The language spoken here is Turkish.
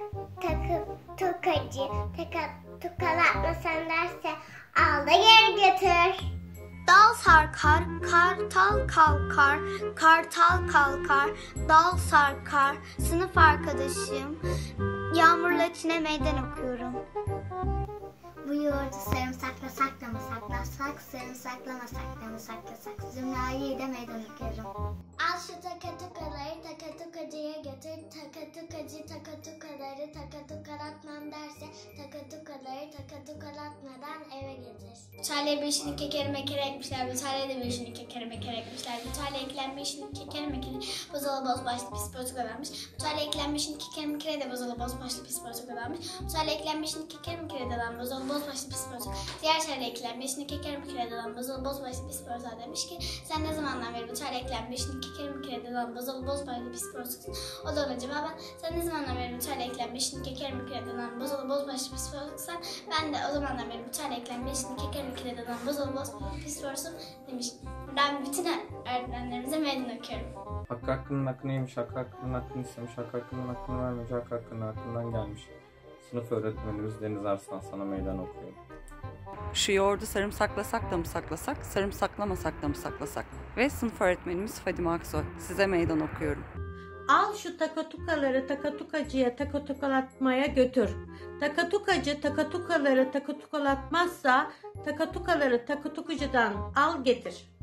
Takı tukalatmasan derse al da geri götür. Dal sarkar, kartal kalkar, kartal kalkar, dal sarkar. Sınıf arkadaşım, Yağmur'la Çin'e meydan okuyorum. Bu yoğurdu sarımsakla saklamasak, lasak sarımsaklamasak da mı saklasak? Zümra'yı da meydan okuyorum. Al şu takatukaları takatukacıya götür. Takatukacı takatukaları takatukalatmam derse takatukaları takatukalatmadan eve getir. Çayla bir işini kekere mekere ekmişler. Bir çayla da bir işini kekere mekere ekmişler. Bir çayla eklenmiş işini kekere mekere bozalı boz başlı pis portakalarmış. Bu çayla eklenmiş işini kekere mekere de bozalı boz başlı pis portakalarmış. Bu çayla eklenmiş işini kekere mekere de lan bozalı boz başlı pis portakal. Diğer çayla eklenmiş işini kekere mekere de lan bozalı boz başlı pis portakal demiş ki sen ne zamandan beri bu çayla eklenmiş işini kekere mekere de lan bozalı boz başlı pis portakal. O da ona cevaben sen ne zamandan beri bu çayla eklenmiş işini kekere mekere de lan bozalı boz başlı pis portakal. Ben de o zamandan beri bu çayla eklenmiş işini kekere mekere de lan bozalı boz pis portakal demiş. Ben bütün öğretmenlerimize meydan okuyorum. Hakkı hakkının hakkını yemiş, hakkı hakkının hakkını istemiş, hakkı hakkının hakkını vermiş, hakkı hakkının hakkından gelmiş. Sınıf öğretmenimiz Deniz Arslan sana meydan okuyor. Şu yoğurdu sarımsaklasak da mı saklasak, sarımsaklamasak da mı saklasak? Ve sınıf öğretmenimiz Fadime Aksoy. Size meydan okuyorum. Al şu takatukaları takatukacıya takatukalatmaya götür. Takatukacı takatukaları takatukalatmazsa takatukaları takatukacıdan al getir.